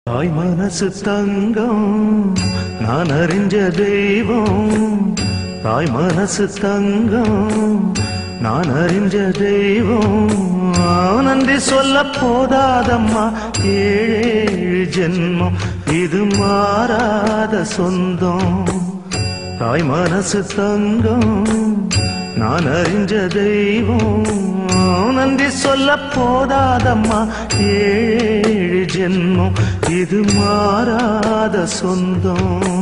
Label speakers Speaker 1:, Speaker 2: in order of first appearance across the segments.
Speaker 1: தாய் மனசு தங்கம் நான் அறிஞ்ச தெய்வம். தாய் மனசு தங்கம் நான் அறிஞ்ச தெய்வம். நன்றி சொல்ல போதாதம்மா ஏழு ஜென்மம் இது மாறாத சொந்தம். தாய் மனசு தங்கம் நான் அறிஞ்ச தெய்வம். நன்றி சொல்ல போதாதம்மா ஏழு ஜென்மம் இது மாறாத சொந்தம்.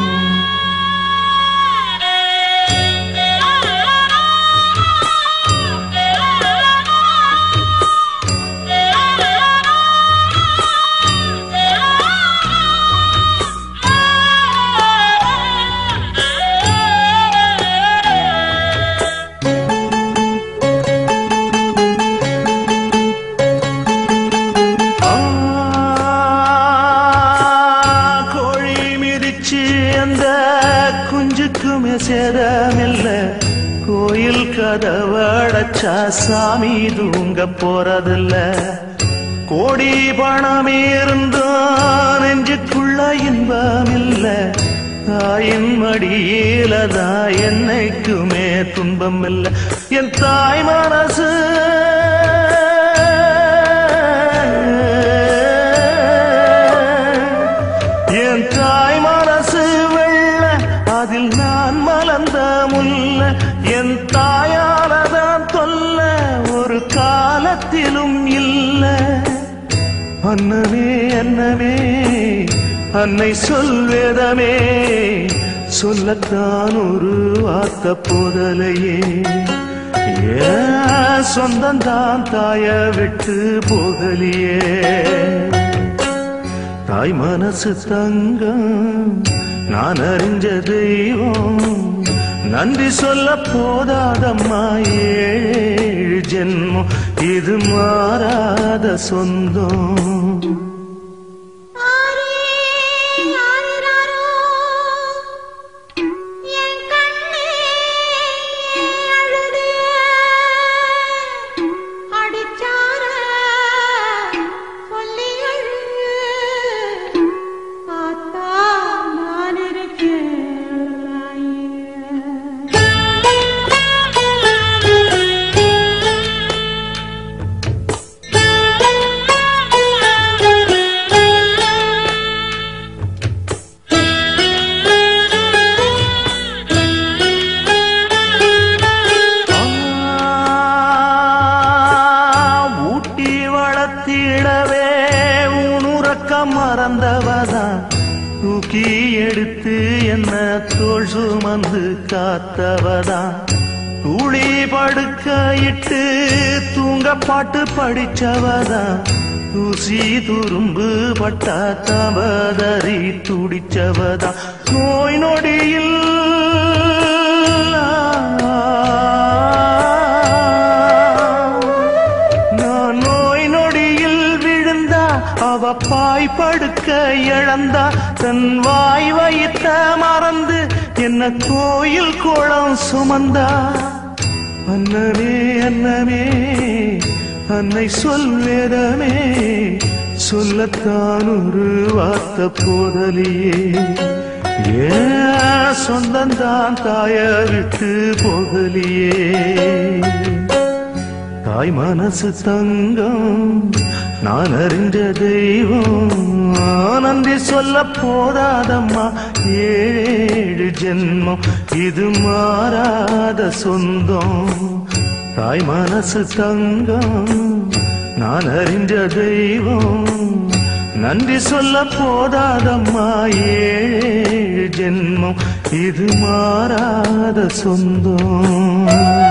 Speaker 1: அந்த குஞ்சுக்குமே சேதமில்ல, கோயில் கதவடைச்சா சாமி தூங்க போறதில்ல. கோடி பணம் இருந்தும் நெஞ்சுக்குள்ள இன்பமில்ல, தாயின் மடியிலதான் என்னைக்குமே துன்பம் இல்ல. என் தாய் மனசு என் தாய் மனசு வெள்ள, அதில் நான் மலர்ந்த முல்ல. என் தாயாலதான் தொல்ல ஒரு காலத்திலும் இல்ல. அன்னமே அன்னமே அன்னை சொல்வேதமே, சொல்லத்தான் ஒரு வார்த்தை போதலையே. ஏன் சொந்தந்தான் தாய விட்டு போகலியே. தாய் மனசு தங்கம் நான் அறிஞ்ச தெய்வம். நன்றி சொல்ல போதாதம்மா ஏழு ஜென்மம் இது மாறாத சொந்தம். வளர்த்திடவே உனுறக்கம் மறந்தவதான், தூக்கி எடுத்து என்ன தோள் சுமந்து காத்தவதான். தூளி படுக்கையிட்டு தூங்க பாட்டு படிச்சவதான், தூசி துரும்பு பட்டா தவதறி துடிச்சவதான். நோய் நொடியில் அவ பாய் படுக்க இழந்தா, தன் வாய் வைத்த மறந்து என்ன கோயில் கோலம் சுமந்தா. அன்னமே அன்னமே அன்னை சொல்வேதமே, சொல்லத்தான் ஒரு வார்த்தை போதலியே. ஏன் சொந்தந்தான் தாய விட்டு போகலியே. தாய் மனசு தங்கம் நான் அறிஞ்ச தெய்வம். நன்றி சொல்ல போதாதம்மா ஏழு ஜென்மம் இது மாறாத சொந்தம். தாய் மனசு தங்கம் நான் அறிஞ்ச தெய்வம். நன்றி சொல்ல போதாதம்மா ஏழு ஜென்மம் இது மாறாத சொந்தம்.